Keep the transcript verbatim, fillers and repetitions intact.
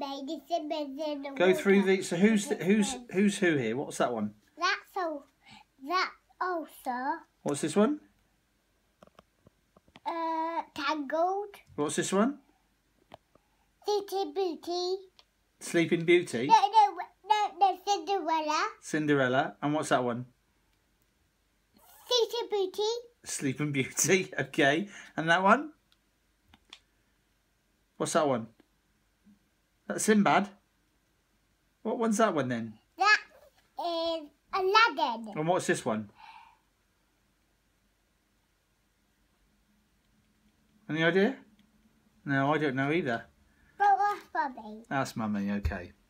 mermaid is swimming in the Go water. through the. So who's the, who's who's who here? What's that one? That's all. That also. What's this one? Uh, Tangled. What's this one? Sooty Booty. Sleeping Beauty. No, no, no, no, Cinderella. Cinderella. And what's that one? Sooty Booty. Sleeping Beauty. Okay. And that one? What's that one? That's Sinbad. What one's that one then? That is Aladdin. And what's this one? Any idea? No, I don't know either. But what's Bobby? That's Mummy, okay.